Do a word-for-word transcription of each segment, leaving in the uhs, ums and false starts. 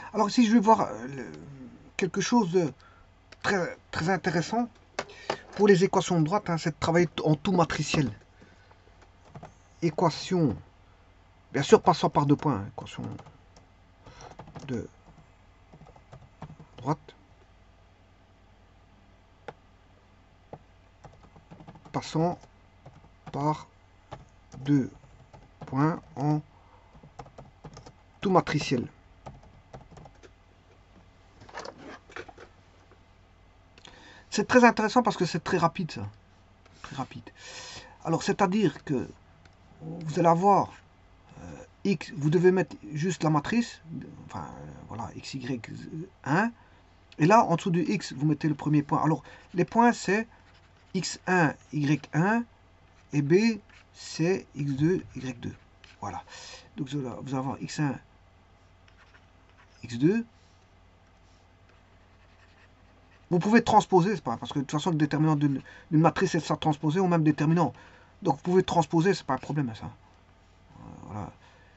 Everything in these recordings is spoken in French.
Alors ici, je vais voir euh, le- quelque chose de très, très intéressant pour les équations de droite, hein, c'est de travailler en tout matriciel. Équation, bien sûr, passant par deux points. Hein, équation de droite, passant par deux points en tout matriciel. C'est très intéressant parce que c'est très rapide, ça. Très rapide. Alors, c'est-à-dire que vous allez avoir euh, x, vous devez mettre juste la matrice, enfin, euh, voilà, x, y, un. Et là, en dessous du x, vous mettez le premier point. Alors, les points, c'est x un, y un, et b, c'est x deux, y deux. Voilà. Donc, vous allez avoir x un, x deux. Vous pouvez transposer, c'est pas parce que de toute façon, le déterminant d'une matrice, c'est ça transposer au même déterminant. Donc, vous pouvez transposer, c'est pas un problème, ça. Voilà.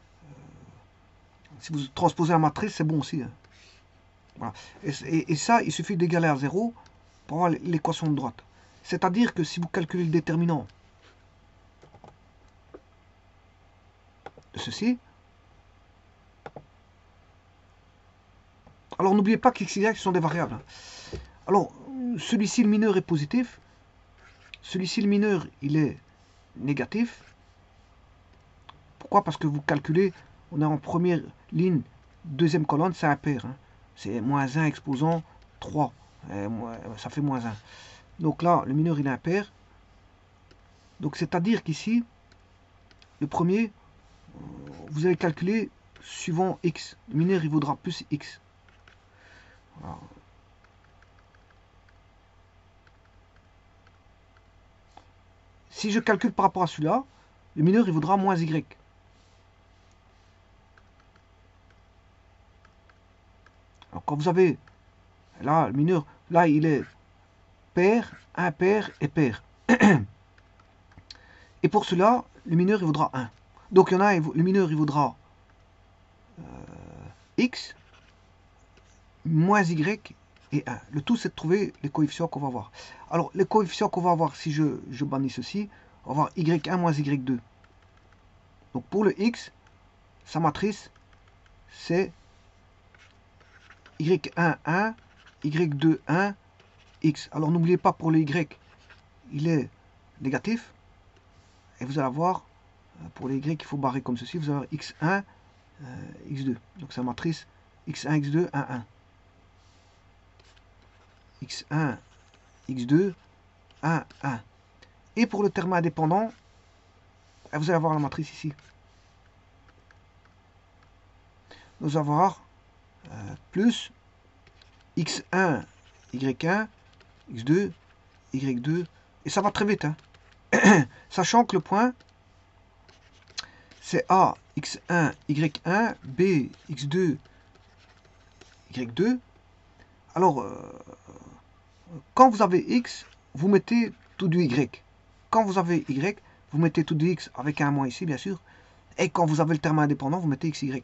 Si vous transposez la matrice, c'est bon aussi. Hein. Voilà. Et, et, et, ça, il suffit d'égaler à zéro pour avoir l'équation de droite. C'est-à-dire que si vous calculez le déterminant de ceci, alors n'oubliez pas qu'x, y sont des variables. Hein. Alors, celui-ci, le mineur est positif. Celui-ci, le mineur, il est négatif. Pourquoi? Parce que vous calculez, on est en première ligne, deuxième colonne, c'est impair. Hein. C'est moins un exposant trois. Et ça fait moins un. Donc là, le mineur, il est impair. Donc c'est-à-dire qu'ici, le premier, vous allez calculer suivant x. Le mineur, il vaudra plus x. Voilà. Si je calcule par rapport à celui-là, le mineur, il vaudra moins y. Alors quand vous avez, là, le mineur, là, il est pair, impair et pair. Et pour cela, le mineur, il vaudra un. Donc il y en a, le mineur, il vaudra euh, x, moins y et un. Le tout, c'est de trouver les coefficients qu'on va avoir. Alors, les coefficients qu'on va avoir, si je, je bannis ceci, on va avoir y un moins y deux. Donc pour le x, sa matrice, c'est y un, un, y deux, un, x. Alors n'oubliez pas, pour le y, il est négatif. Et vous allez avoir, pour les y, il faut barrer comme ceci, vous allez avoir x un, euh, x deux. Donc sa matrice x un, x deux, un, un. x un, x deux, un, un. Et pour le terme indépendant, vous allez avoir la matrice ici. Nous allons avoir euh, plus x un, y un, x deux, y deux. Et ça va très vite. Hein. Sachant que le point, c'est A, x un, y un, B, x deux, y deux. Alors, euh, quand vous avez x, vous mettez tout du y. Quand vous avez y, vous mettez tout du x avec un moins ici, bien sûr. Et quand vous avez le terme indépendant, vous mettez xy.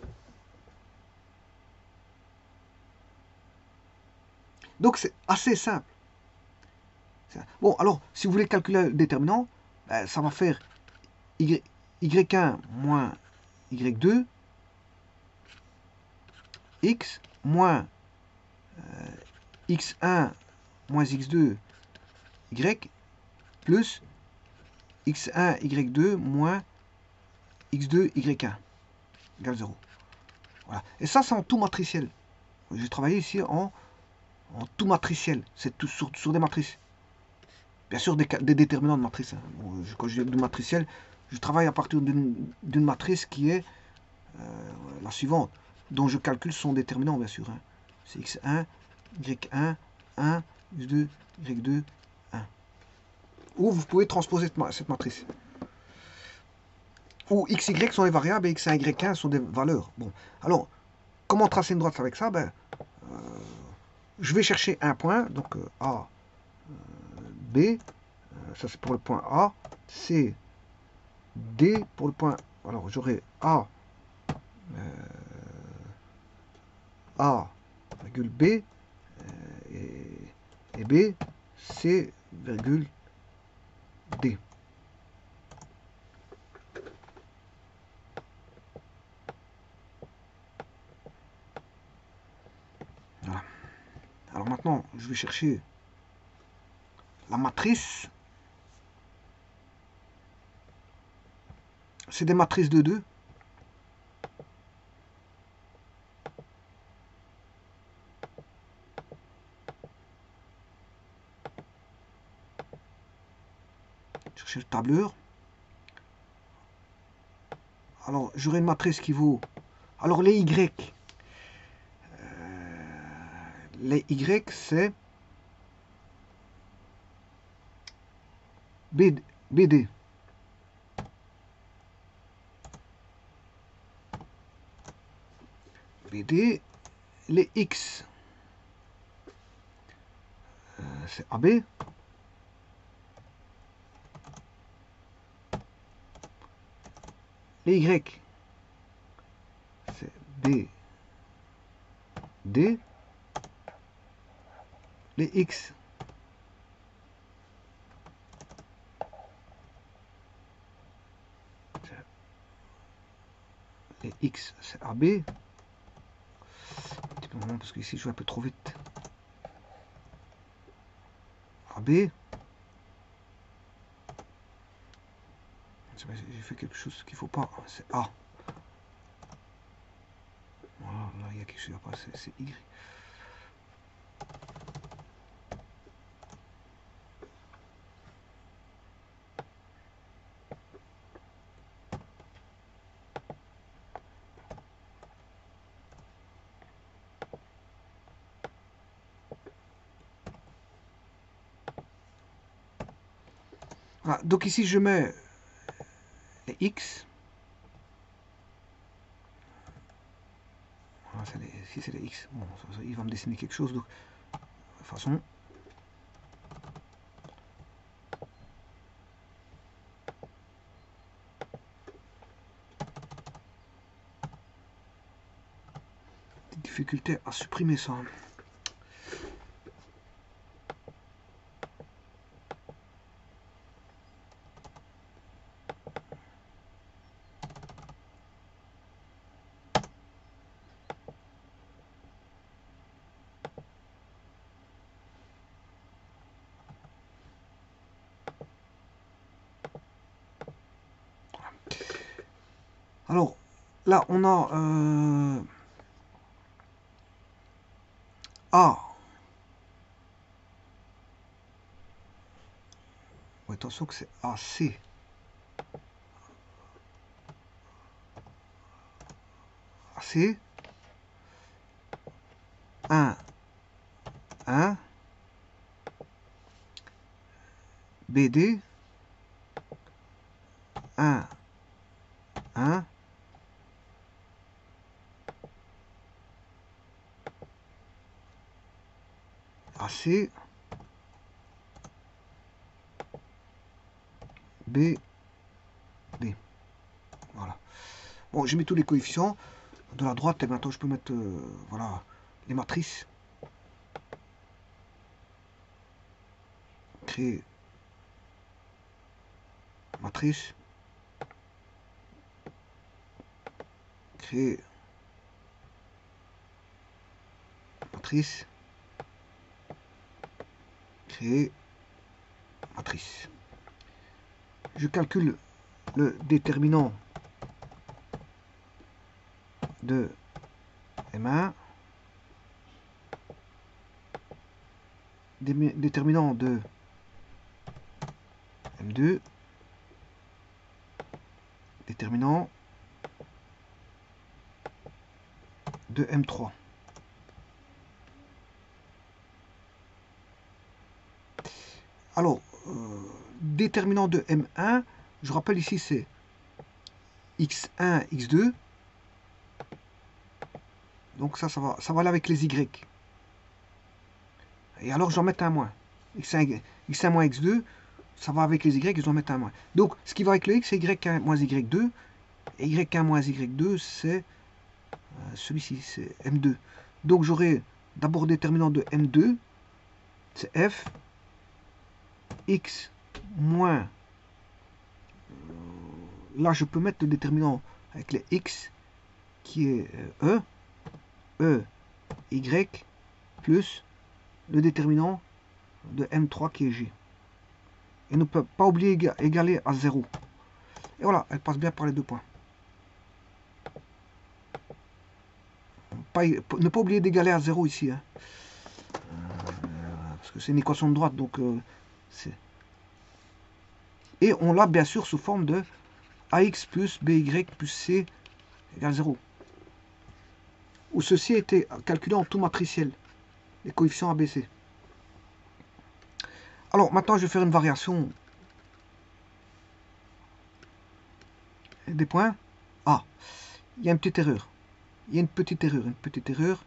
Donc c'est assez simple. Bon, alors, si vous voulez calculer le déterminant, ben, ça va faire y, y1 moins y deux, x moins euh, x un moins x deux, y, plus x un, y deux moins x deux, y un, égale zéro. Voilà. Et ça, c'est en tout matriciel. J'ai travaillé ici en, en tout matriciel. C'est tout sur, sur des matrices. Bien sûr, des, des déterminants de matrice. Hein. Bon, je, quand je dis du matriciel, je travaille à partir d'une matrice qui est euh, la suivante, dont je calcule son déterminant, bien sûr. Hein. C'est x un, y un, un, x deux, y deux, un. Ou vous pouvez transposer cette matrice. Ou x, y sont des variables et x un, y un sont des valeurs. Bon, alors, comment tracer une droite avec ça? Ben, euh, je vais chercher un point, donc euh, A, euh, B, euh, ça c'est pour le point A, C, D pour le point. Alors j'aurai A, euh, A, virgule B, euh, et, et B, C, virgule D. Voilà. Alors maintenant, je vais chercher la matrice. C'est des matrices de deux. Chercher le tableur. Alors, j'aurai une matrice qui vaut... Alors, les Y. Euh, les Y, c'est B D. B D. Les X, euh, c'est A B. Les Y, c'est B D. Les X, les X, c'est A B. Un petit peu moins parce qu'ici je vais un peu trop vite. A B. J'ai fait quelque chose qu'il ne faut pas. C'est A. Voilà, là il y a quelque chose à passer. C'est Y. Voilà, donc ici je mets les X. Voilà, les, si c'est les X, bon, ça, ça, il va me dessiner quelque chose. Donc, de toute façon, difficulté à supprimer ça. Alors, là, on a euh, A. Ouais, attention que c'est A C. A C. un, un. B D. un, un. A C. B D. Voilà. Bon, j'ai mis tous les coefficients de la droite et maintenant je peux mettre euh, voilà, les matrices. Créer matrice. Créer matrice. Créer matrice. Je calcule le déterminant de M un, déterminant de M deux, déterminant de M trois. Alors, euh, déterminant de M un, je rappelle ici c'est X un, X deux. Donc ça, ça va, ça va aller avec les Y. Et alors, j'en mets un moins. X un, X un moins X deux, ça va avec les Y, je dois mettre un moins. Donc, ce qui va avec le X, c'est Y un moins Y deux. Et Y un moins Y deux, c'est Euh, Celui-ci, c'est M deux. Donc j'aurai d'abord déterminant de M deux, c'est F, X moins, euh, là je peux mettre le déterminant avec les X, qui est E, E, Y, plus le déterminant de M trois qui est G. Et ne peut pas oublier égaler à zéro. Et voilà, elle passe bien par les deux points. Pas, ne pas oublier d'égaler à zéro ici. Hein. Euh, parce que c'est une équation de droite. Donc, euh, c'est... Et on l'a bien sûr sous forme de ax plus by plus c égale zéro. Où ceci a été calculé en tout matriciel. Les coefficients A B C. Alors maintenant je vais faire une variation des points. Ah, il y a une petite erreur. Il y a une petite erreur, une petite erreur.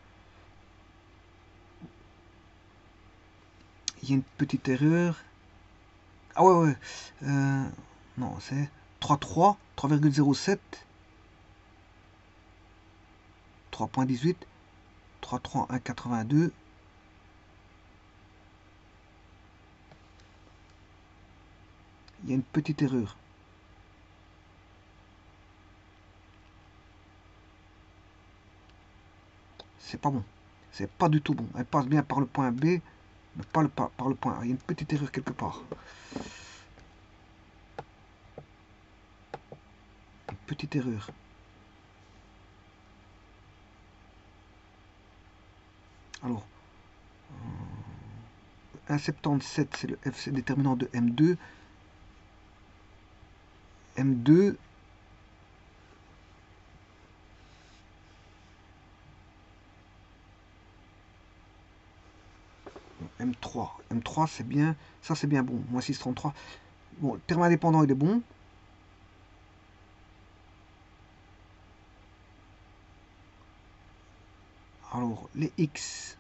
Il y a une petite erreur. Ah ouais, ouais. Euh, non, c'est trois trois, trois virgule zéro sept, trois point dix-huit, trois trois un virgule quatre-vingt-deux. Il y a une petite erreur. C'est pas bon. C'est pas du tout bon. Elle passe bien par le point B, mais pas le, par, par le point A. Il y a une petite erreur quelque part. Une petite erreur. Alors, euh, un virgule soixante-dix-sept, c'est le F, c'est le déterminant de M deux. M deux, M trois. M trois, c'est bien. Ça, c'est bien bon. Moins six virgule trente-trois. Bon, le terme indépendant, il est bon. Alors, les X.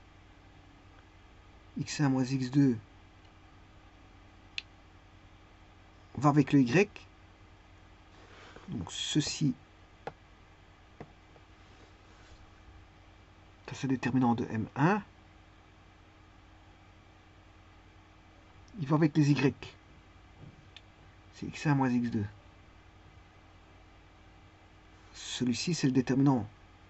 X un moins X deux va avec le Y. Donc, ceci, ça c'est le déterminant de M un. Il va avec les Y. C'est X un moins X deux. Celui-ci, c'est le déterminant.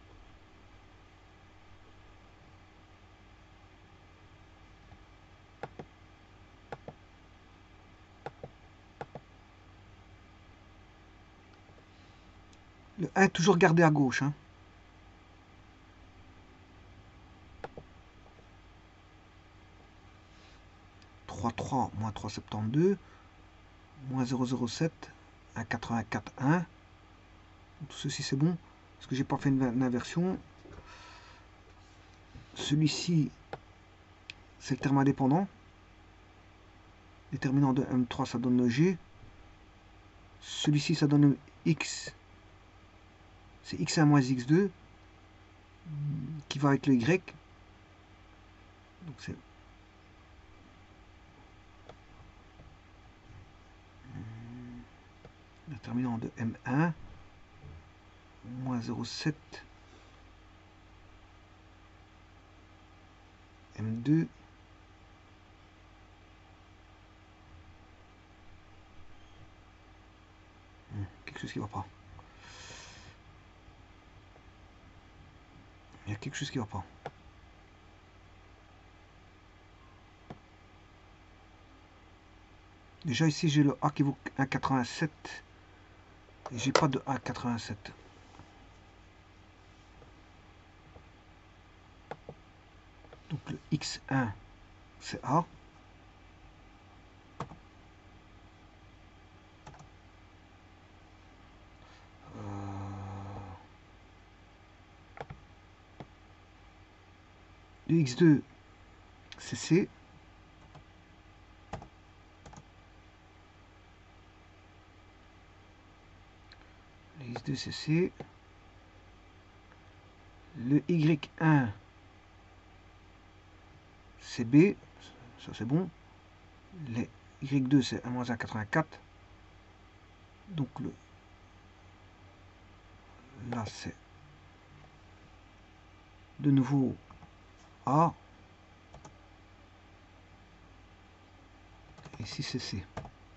Le un est toujours gardé à gauche. Hein. trois trois moins trois virgule soixante-douze moins zéro virgule zéro sept, un virgule quatre-vingt-quatre, un. Tout ceci c'est bon, parce que j'ai pas fait une, une inversion. Celui-ci, c'est le terme indépendant. Déterminant de M trois, ça donne le G. Celui-ci, ça donne le X. C'est X un moins X deux, qui va avec le Y. Donc c'est déterminant de M un, moins zéro virgule sept, M deux, quelque chose qui va pas. Il y a quelque chose qui va pas. Déjà ici j'ai le A qui vaut un virgule quatre-vingt-sept et j'ai pas de A quatre-vingt-sept. Donc le X un c'est A. Le X deux, c'est C. Le X deux, c'est C. Le Y un, c'est B. Ça, c'est bon. Le Y deux, c'est un moins un virgule quatre-vingt-quatre. Donc, le, là, c'est de nouveau A. Et ici c'est C.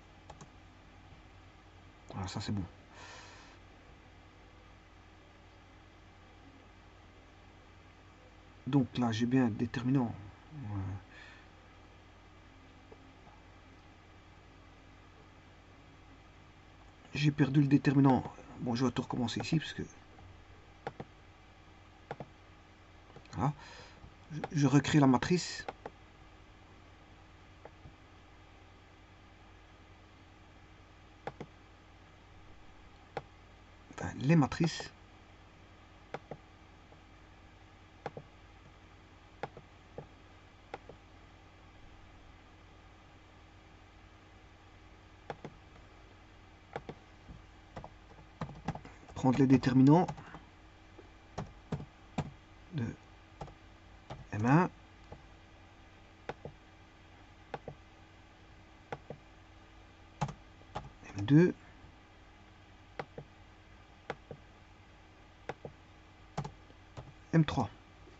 Voilà, ça c'est bon. Donc là j'ai bien déterminant. J'ai perdu le déterminant. Bon, je vais tout recommencer ici parce que voilà. Je, je recrée la matrice. Enfin, les matrices. Prendre les déterminants de M un, M deux, M trois.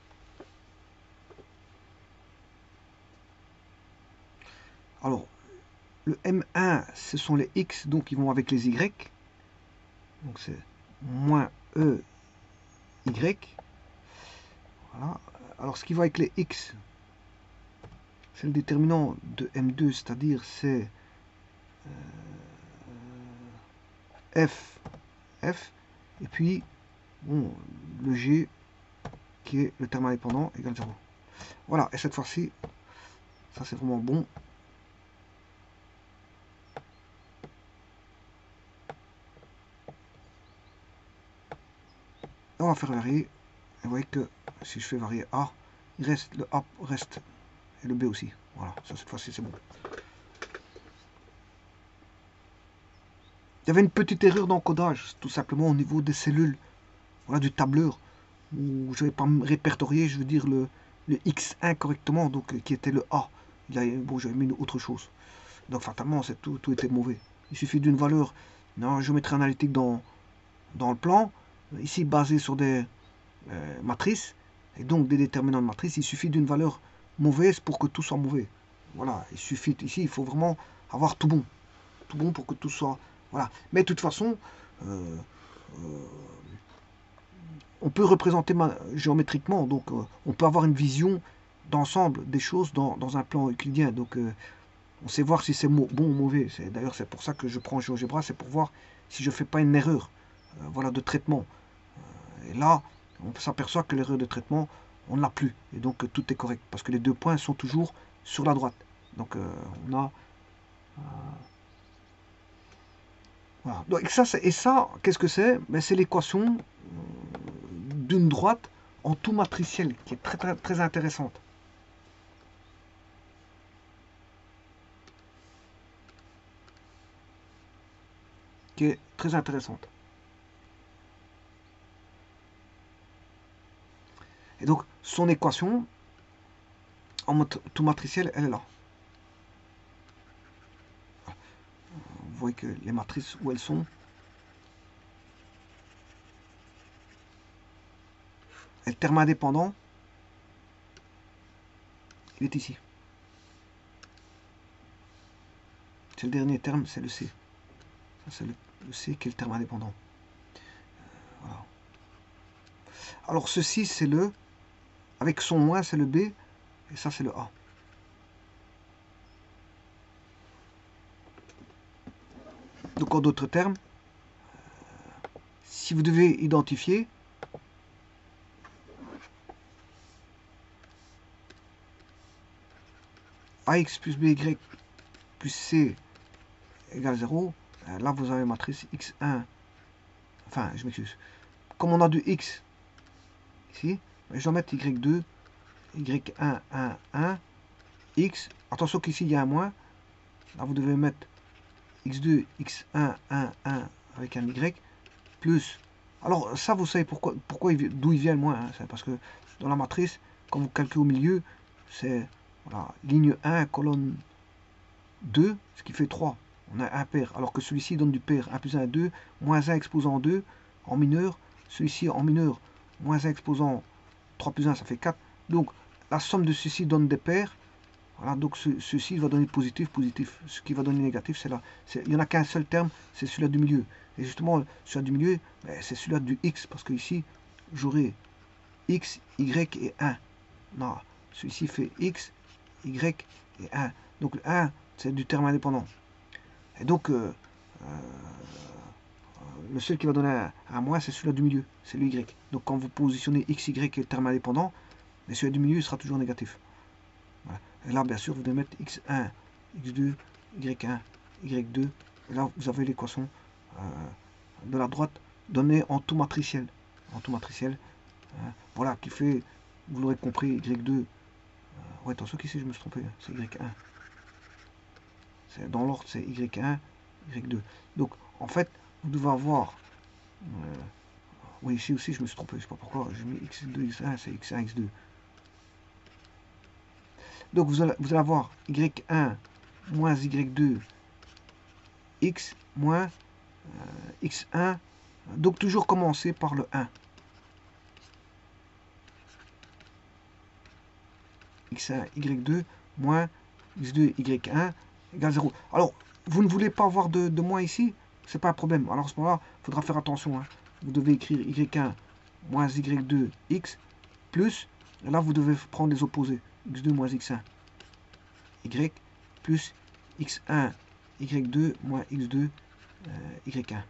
Alors, le M un, ce sont les X, donc ils vont avec les Y. Donc c'est moins E, Y. Voilà. Alors ce qui va avec les X, c'est le déterminant de M deux, c'est-à-dire c'est euh, F, F, et puis bon, le G qui est le terme indépendant égale zéro. Voilà, et cette fois-ci, ça c'est vraiment bon. On va faire varier. Et vous voyez que si je fais varier A, il reste, le A reste et le B aussi. Voilà, ça cette fois-ci c'est bon. Il y avait une petite erreur d'encodage, tout simplement au niveau des cellules, voilà, du tableur, où je n'avais pas répertorié, je veux dire, le, le X un correctement, donc qui était le A. Il y a, bon, j'avais mis autre chose. Donc fatalement, tout, tout était mauvais. Il suffit d'une valeur, non, géométrie analytique dans, dans le plan, ici basé sur des euh, matrices, et donc des déterminants de matrice, il suffit d'une valeur mauvaise pour que tout soit mauvais. Voilà, il suffit, ici, il faut vraiment avoir tout bon. Tout bon pour que tout soit... Voilà. Mais de toute façon, euh, euh, on peut représenter géométriquement, donc euh, on peut avoir une vision d'ensemble des choses dans, dans un plan euclidien. Donc euh, on sait voir si c'est bon ou mauvais. D'ailleurs, c'est pour ça que je prends GeoGebra, c'est pour voir si je ne fais pas une erreur euh, voilà, de traitement. Euh, et là, on s'aperçoit que l'erreur de traitement, on ne l'a plus. Et donc, euh, tout est correct. Parce que les deux points sont toujours sur la droite. Donc, euh, on a... Euh, voilà. Donc, ça, et ça, qu'est-ce que c'est? Ben, c'est l'équation euh, d'une droite en tout matriciel, qui est très, très, très intéressante. Qui est très intéressante. Et donc, son équation, en tout matriciel, elle est là. Vous voyez que les matrices, où elles sont, et le terme indépendant, il est ici. C'est le dernier terme, c'est le C. Ça, c'est le, le C qui est le terme indépendant. Euh, voilà. Alors, ceci, c'est le... Avec son moins, c'est le B, et ça, c'est le A. Donc, en d'autres termes, euh, si vous devez identifier, ax plus by plus c égale zéro, là, vous avez matrice x un, enfin, je m'excuse, comme on a du x ici, je dois mettre y deux, y un, un, un, x, attention qu'ici, il y a un moins, là, vous devez mettre x deux, x un, un, un avec un y, plus... Alors ça, vous savez pourquoi, pourquoi d'où il vient le moins, hein, c'est parce que dans la matrice, quand vous calculez au milieu, c'est voilà, ligne un, colonne deux, ce qui fait trois. On a un pair, alors que celui-ci donne du pair, un plus un, deux, moins un exposant deux, en mineur, celui-ci en mineur, moins un exposant trois plus un, ça fait quatre. Donc, la somme de ceci donne des paires. Voilà, donc ce, ceci va donner positif, positif. Ce qui va donner négatif, c'est là. Il n'y en a qu'un seul terme, c'est celui-là du milieu. Et justement, celui-là du milieu, ben, c'est celui-là du x, parce que ici, j'aurai x, y et un. Non, celui-ci fait x, y et un. Donc le un, c'est du terme indépendant. Et donc, euh, euh, le seul qui va donner un, un moins, c'est celui-là du milieu, c'est le y. Donc quand vous positionnez x, y et terme indépendant, mais celui du milieu il sera toujours négatif. Voilà. Et là, bien sûr, vous devez mettre x un, x deux, y un, y deux. Et là, vous avez l'équation euh, de la droite donnée en tout matriciel. En tout matriciel. Hein, voilà, qui fait, vous l'aurez compris, y deux. Euh, ouais, attention qu'ici, je me suis trompé, c'est y un. Dans l'ordre, c'est y un, y deux. Donc, en fait, vous devez avoir... Euh, oui, ici aussi, je me suis trompé, je sais pas pourquoi. J'ai mis x deux, x un, c'est x un, x deux. Donc, vous allez, vous allez avoir y un moins y deux, x moins euh, x un. Donc, toujours commencer par le un. x un, y deux moins x deux, y un égale zéro. Alors, vous ne voulez pas avoir de, de moins ici, c'est pas un problème. Alors, à ce moment-là, il faudra faire attention. Hein. Vous devez écrire y un moins y deux, x, plus, et là, vous devez prendre les opposés. x deux moins x un, y, plus x un, y deux moins x deux, euh, y un.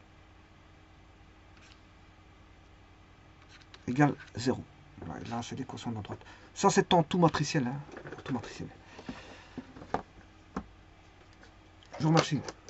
Égale zéro. Voilà, là, c'est l'équation de la droite. Ça, c'est en tout matriciel. Hein. Tout matriciel. Je vous remercie.